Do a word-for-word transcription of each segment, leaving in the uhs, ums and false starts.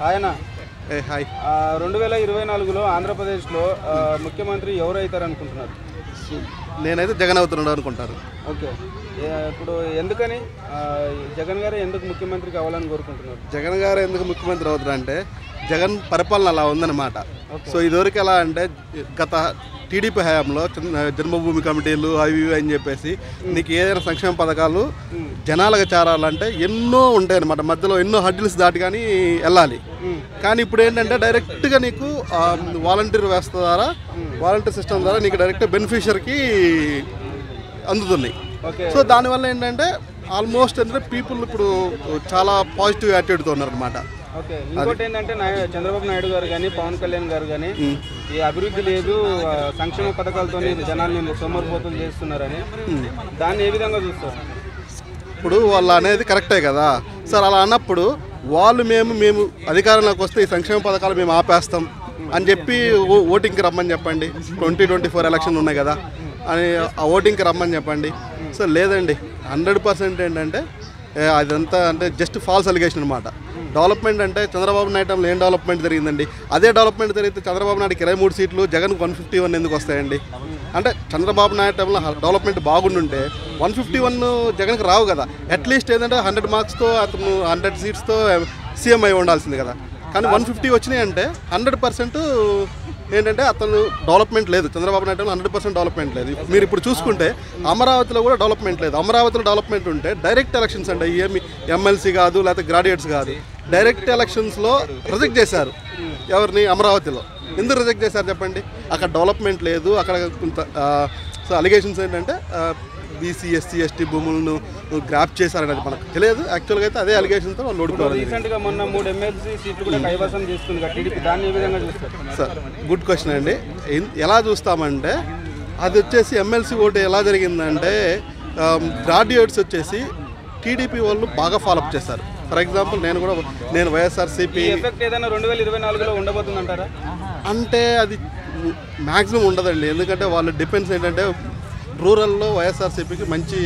ఆయన హాయ్ రెండు వేల ఇరవై నాలుగులో ఆంధ్రప్రదేశ్లో ముఖ్యమంత్రి ఎవరు అవుతారు అనుకుంటున్నారు? నేనైతే జగన్ అవుతున్నాడు అనుకుంటాను. ఓకే, ఇప్పుడు ఎందుకని జగన్ గారు ఎందుకు ముఖ్యమంత్రి కావాలని కోరుకుంటున్నారు? జగన్ గారు ఎందుకు ముఖ్యమంత్రి అవుతారు అంటే జగన్ పరిపాలన అలా ఉందన్నమాట. సో ఇదివరకు ఎలా అంటే గత టీడీపీ హయాంలో జన్మభూమి కమిటీలు అవి ఇవి అని చెప్పేసి నీకు ఏదైనా సంక్షేమ పథకాలు జనాలకు చేరాలంటే ఎన్నో ఉంటాయి అన్నమాట. మధ్యలో ఎన్నో హడ్డిల్స్ దాటి కానీ వెళ్ళాలి. కానీ ఇప్పుడు ఏంటంటే డైరెక్ట్గా నీకు వాలంటీర్ వ్యవస్థ ద్వారా వాలంటీర్ సిస్టమ్ ద్వారా నీకు డైరెక్ట్ బెనిఫిషియర్కి అందుతున్నాయి. సో దానివల్ల ఏంటంటే ఆల్మోస్ట్ అంటే పీపుల్ ఇప్పుడు చాలా పాజిటివ్ యాటిట్యూడ్తో ఉన్నారనమాట. ఓకే, ఇంకోటి ఏంటంటే చంద్రబాబు నాయుడు గారు కానీ పవన్ కళ్యాణ్ గారు కానీ ఈ అభివృద్ధి లేదు, సంక్షేమ పథకాలతో జనాల్ని సోమరిపోతులు చేస్తున్నారని, దాన్ని ఏ విధంగా చూస్తారు? ఇప్పుడు వాళ్ళు అనేది కరెక్టే కదా సార్. అలా అన్నప్పుడు వాళ్ళు మేము మేము అధికారంలోకి వస్తే ఈ సంక్షేమ పథకాలు మేము ఆపేస్తాం అని చెప్పి ఓటింగ్కి రమ్మని చెప్పండి. ట్వంటీ ట్వంటీ ఫోర్ ఎలక్షన్ ఉన్నాయి కదా అని ఆ ఓటింగ్కి రమ్మని చెప్పండి. సో లేదండి, హండ్రెడ్ పర్సెంట్ ఏంటంటే అదంతా అంటే జస్ట్ ఫాల్స్ అలిగేషన్ అనమాట. డెవలప్మెంట్ అంటే చంద్రబాబు నాయుడు టైంలో ఏం డెవలప్మెంట్ జరిగిందండి? అదే డెవలప్మెంట్ జరిగితే చంద్రబాబు నాయుడుకి ఇరవై మూడు సీట్లు జగన్కి వన్ ఫిఫ్టీ వన్ ఎందుకు వస్తాయండి? అంటే చంద్రబాబు నాయుడు టైంలో డెవలప్మెంట్ బాగుండుంటే వన్ ఫిఫ్టీ వన్ జగన్కి రావు కదా. అట్లీస్ట్ ఏంటంటే హండ్రెడ్ మార్క్స్తో అతను హండ్రెడ్ సీట్స్తో సీఎం అయి ఉండాల్సింది కదా. కానీ వన్ ఫిఫ్టీ వచ్చినాయి అంటే హండ్రెడ్ పర్సెంట్ ఏంటంటే అతను డెవలప్మెంట్ లేదు. Chandrababu Naidu hundred percent development లేదు. మీరు ఇప్పుడు చూసుకుంటే అమరావతిలో కూడా డెవలప్మెంట్ లేదు. అమరావతిలో డెవలప్మెంట్ ఉంటే డైరెక్ట్ ఎలక్షన్స్ అంటే ఏమి ఎమ్మెల్సీ కాదు లేకపోతే గ్రాడ్యుయేట్స్ కాదు, డైరెక్ట్ ఎలక్షన్స్లో రిజెక్ట్ చేశారు. ఎవరిని? అమరావతిలో. ఎందుకు రిజెక్ట్ చేశారు చెప్పండి? అక్కడ డెవలప్మెంట్ లేదు. అక్కడ కొంత సో అలిగేషన్స్ ఏంటంటే బీసీ ఎస్సీ ఎస్టీ భూములను గ్రాప్ చేశారనేది మనకు తెలియదు. యాక్చువల్గా అయితే అదే అలిగేషన్తో వాళ్ళు ఓడిపోవాలి. రీసెంట్గా మొన్న మూడు ఎమ్మెల్సీ సీట్లు కూడా కైవసం చేసుకుంది కదా టీడీపీ, దాన్ని ఏ విధంగా చూస్తారు? సార్ గుడ్ క్వశ్చన్ అండి. ఎలా చూస్తామంటే అది వచ్చేసి ఎమ్మెల్సీ ఓటు ఎలా జరిగిందంటే గ్రాడ్యుయేట్స్ వచ్చేసి టీడీపీ వాళ్ళు బాగా ఫాలోఅప్ చేశారు. ఫర్ ఎగ్జాంపుల్ నేను కూడా నేను వైఎస్ఆర్సీపీ ఎఫెక్ట్ ఏదైనా రెండు వేల ఇరవై నాలుగులో ఉండబోతుందంటారా? అంటే అది మ్యాక్సిమం ఉండదండి. ఎందుకంటే వాళ్ళు డిపెండ్స్ ఏంటంటే రూరల్లో వైఎస్ఆర్సీపీకి మంచి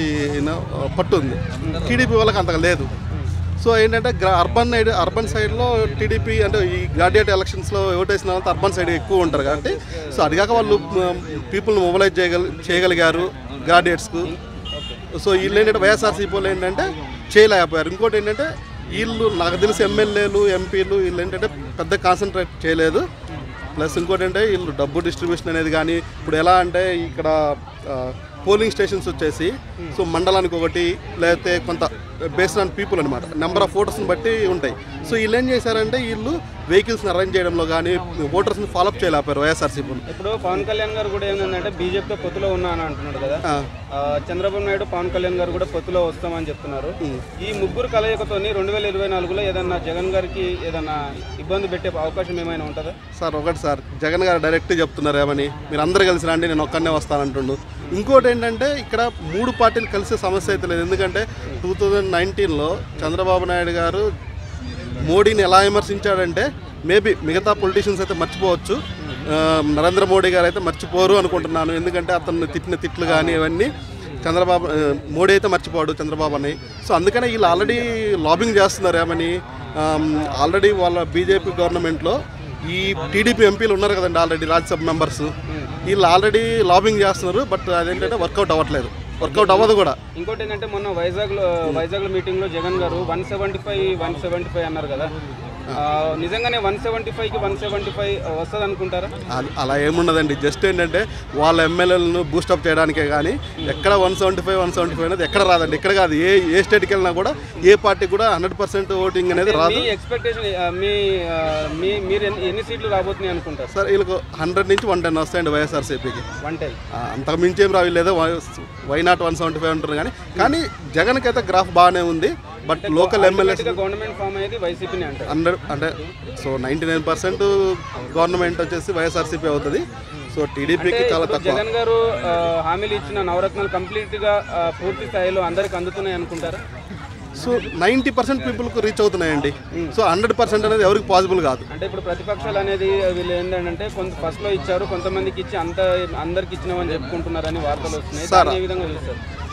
పట్టు ఉంది, టీడీపీ వాళ్ళకి అంతగా లేదు. సో ఏంటంటే అర్బన్ అర్బన్ సైడ్లో టీడీపీ అంటే ఈ గ్రాడ్యుయేట్ ఎలక్షన్స్లో ఓటేసిన వాళ్ళతో అర్బన్ సైడ్ ఎక్కువ ఉంటారు కాబట్టి సో అదిగాక వాళ్ళు పీపుల్ని మొబిలైజ్ చేయగల చేయగలిగారు గ్రాడ్యుయేట్స్కు. సో వీళ్ళు ఏంటంటే వైఎస్ఆర్సీపీ వాళ్ళు ఏంటంటే చేయలేకపోయారు. ఇంకోటి ఏంటంటే వీళ్ళు నాకు తెలిసి ఎమ్మెల్యేలు ఎంపీలు వీళ్ళు ఏంటంటే పెద్ద కాన్సన్ట్రేట్ చేయలేదు. ప్లస్ ఇంకోటి అంటే వీళ్ళు డబ్బు డిస్ట్రిబ్యూషన్ అనేది కానీ ఇప్పుడు ఎలా అంటే ఇక్కడ పోలింగ్ స్టేషన్స్ వచ్చేసి సో మండలానికి ఒకటి లేకపోతే కొంత బేస్డ్ ఆన్ పీపుల్ అనమాట, నెంబర్ ఆఫ్ ఓటర్స్ని బట్టి ఉంటాయి. సో వీళ్ళు ఏం చేశారంటే వీళ్ళు వెహికల్స్ని అరేంజ్ చేయడంలో కానీ ఓటర్స్ని ఫాలోఅప్ చేయలేపారు వైఎస్ఆర్సీపీ. ఇప్పుడు పవన్ కళ్యాణ్ గారు కూడా ఏంటంటే బీజేపీతో పొత్తులో ఉన్నా అని అంటున్నాడు కదా, చంద్రబాబు నాయుడు పవన్ కళ్యాణ్ గారు కూడా పొత్తులో వస్తామని చెప్తున్నారు. ఈ ముగ్గురు కలయికతో రెండు వేల ఇరవై నాలుగులో ఏదన్నా జగన్ గారికి ఏదన్నా ఇబ్బంది పెట్టే అవకాశం ఏమైనా ఉంటుందా? సార్ ఒకటి సార్, జగన్ గారు డైరెక్ట్ చెప్తున్నారు ఏమని, మీరు అందరు కలిసి రండి నేను ఒక్కనే వస్తానంటుండు. ఇంకోటి ఏంటంటే ఇక్కడ మూడు పార్టీలు కలిసే సమస్య అయితే లేదు. ఎందుకంటే టూ థౌజండ్ నైన్టీన్లో చంద్రబాబు నాయుడు గారు మోడీని ఎలా విమర్శించాడంటే మేబీ మిగతా పొలిటీషియన్స్ అయితే మర్చిపోవచ్చు, నరేంద్ర మోడీ గారు అయితే మర్చిపోరు అనుకుంటున్నాను. ఎందుకంటే అతను తిట్టిన తిట్లు కానీ ఇవన్నీ చంద్రబాబు మోడీ అయితే మర్చిపోడు చంద్రబాబు అని. సో అందుకనే వీళ్ళు ఆల్రెడీ లాబింగ్ చేస్తున్నారు ఏమని. ఆల్రెడీ వాళ్ళ బీజేపీ గవర్నమెంట్లో ఈ టీడీపీ ఎంపీలు ఉన్నారు కదండి ఆల్రెడీ రాజ్యసభ మెంబర్స్, వీళ్ళు ఆల్రెడీ లాబింగ్ చేస్తున్నారు. బట్ అదేంటంటే వర్కౌట్ అవ్వట్లేదు, వర్కౌట్ అవ్వదు కూడా. ఇంకోటి ఏంటంటే మొన్న వైజాగ్లో వైజాగ్లో మీటింగ్లో జగన్ గారు one seventy five one seventy five అన్నారు కదా, నిజంగానే వన్ సెవెంటీ ఫైవ్కి వన్ సెవెంటీ ఫైవ్ వస్తుంది అనుకుంటారా? అలా ఏముండదండి. జస్ట్ ఏంటంటే వాళ్ళ ఎమ్మెల్యేలను బూస్టప్ చేయడానికే కానీ ఎక్కడ one seventy five one seventy five అనేది ఎక్కడ రాదండి. ఇక్కడ కాదు, ఏ ఏ స్టేట్కి వెళ్ళినా కూడా ఏ పార్టీకి కూడా హండ్రెడ్ పర్సెంట్ ఓటింగ్ అనేది రాదు. ఎక్స్పెక్టేషన్ మీ మీ మీరు ఎన్ని సీట్లు రాబోతున్నాయి అనుకుంటారు? సార్ వీళ్ళకు హండ్రెడ్ నుంచి వన్ టెన్ వస్తాయండి వైఎస్ఆర్సీపీకి. వన్ టెన్ అంతకు మించి ఏం రావు. లేదో why not one seventy five అంటారు కానీ కానీ జగన్కి అయితే గ్రాఫ్ బాగానే ఉంది. But local MLAs government form అయ్యేది వైసీపీని అంటారు హండ్రెడ్ అంటే so ninety nine percent government వచ్చేసి వైఎస్ఆర్సీపీ అవుతుంది. సో టీడీపీకి చాలా తక్కువ. జగన్ గారు హామీలు ఇచ్చిన నవరత్నాలు కంప్లీట్గా పూర్తి స్థాయిలో అందరికి అందుతున్నాయి అనుకుంటారా? సో నైంటీ పర్సెంట్ పీపుల్కు రీచ్ అవుతున్నాయండి. సో హండ్రెడ్ పర్సెంట్ అనేది ఎవరికి పాసిబుల్ కాదు. అంటే ఇప్పుడు ప్రతిపక్షాలు అనేది వీళ్ళు ఏంటంటే కొంత ఫస్ట్లో ఇచ్చారు, కొంతమందికి ఇచ్చి అంత అందరికి ఇచ్చినామని చెప్పుకుంటున్నారని వార్తలు వస్తున్నాయి. సార్ ఏ విధంగా చూస్తారు?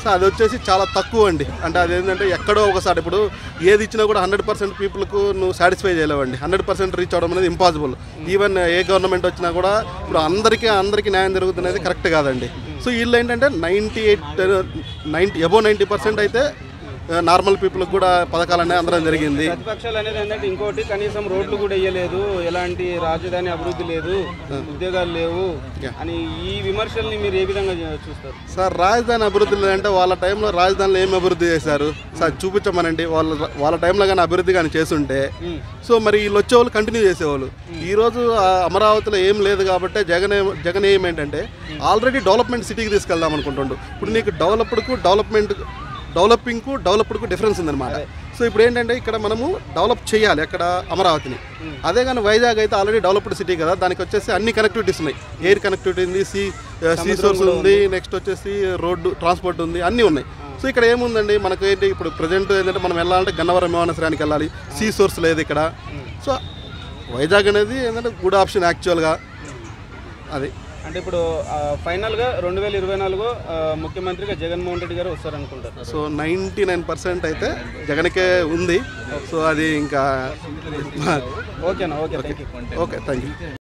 సో అది వచ్చేసి చాలా తక్కువ అండి. అంటే అదేంటంటే ఎక్కడో ఒకసారి ఇప్పుడు ఏది ఇచ్చినా కూడా హండ్రెడ్ పర్సెంట్ పీపుల్కు నువ్వు సాటిస్ఫై చేయలేవండి. హండ్రెడ్ పర్సెంట్ రీచ్ అవ్వడం అనేది ఇంపాసిబుల్. ఈవెన్ ఏ గవర్నమెంట్ వచ్చినా కూడా ఇప్పుడు అందరికీ అందరికీ న్యాయం జరుగుతున్నది కరెక్ట్ కాదండి. సో వీళ్ళు ఏంటంటే ninety eight ninety above ninety percent అయితే నార్మల్ పీపుల్కి కూడా పథకాలు అనేది అందడం జరిగింది. ప్రతిపక్షాలు అనేది ఏంటంటే ఇంకోటి కనీసం రోడ్లు కూడా వేయలేదు, ఎలాంటి రాజధాని అభివృద్ధి లేదు, ఉద్యోగాలు లేవు అని ఈ విమర్శల్ని మీరు ఏ విధంగా చూస్తారు సార్? రాజధాని అభివృద్ధి లేదంటే వాళ్ళ టైంలో రాజధానిలో ఏమి అభివృద్ధి చేశారు సార్ చూపించమనండి. వాళ్ళ వాళ్ళ టైంలో కానీ అభివృద్ధి కానీ చేస్తుంటే సో మరి వీళ్ళు వచ్చేవాళ్ళు కంటిన్యూ చేసేవాళ్ళు. ఈరోజు అమరావతిలో ఏం లేదు కాబట్టి జగన్ జగన్ ఏమేంటంటే ఆల్రెడీ డెవలప్మెంట్ సిటీకి తీసుకెళ్దాం అనుకుంటుండు. ఇప్పుడు నీకు డెవలప్డ్కు డెవలప్మెంట్ డెవలపింగ్కు డెవలప్డ్కు డిఫరెన్స్ ఉందన్నమాట. సో ఇప్పుడు ఏంటంటే ఇక్కడ మనము డెవలప్ చేయాలి అక్కడ అమరావతిని. అదే కానీ వైజాగ్ అయితే ఆల్రెడీ డెవలప్డ్ సిటీ కదా, దానికి వచ్చేసి అన్ని కనెక్టివిటీస్ ఉన్నాయి. ఎయిర్ కనెక్టివిటీ ఉంది, సీ సీ సోర్స్ ఉంది, నెక్స్ట్ వచ్చేసి రోడ్డు ట్రాన్స్పోర్ట్ ఉంది, అన్నీ ఉన్నాయి. సో ఇక్కడ ఏముందండి మనకు ఏంటి ఇప్పుడు ప్రజెంట్ ఏంటంటే మనం వెళ్ళాలంటే గన్నవరం విమానాశ్రయానికి వెళ్ళాలి, సీ సోర్స్ లేదు ఇక్కడ. సో వైజాగ్ అనేది ఏంటంటే గుడ్ ఆప్షన్ యాక్చువల్గా అది. అంటే ఇప్పుడు ఫైనల్గా రెండు వేల ఇరవై నాలుగు ముఖ్యమంత్రిగా జగన్మోహన్ రెడ్డి గారు వస్తారనుకుంటారు. సో నైంటీ నైన్ పర్సెంట్ అయితే జగన్కే ఉంది. సో అది ఇంకా ఓకేనా? Okay, thank you. Okay, thank you.